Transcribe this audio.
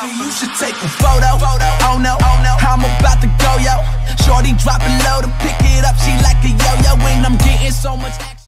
You should take a photo. Oh no, I'm about to go, yo. Shorty dropping low to pick it up. She like a yo-yo, and I'm getting so much action.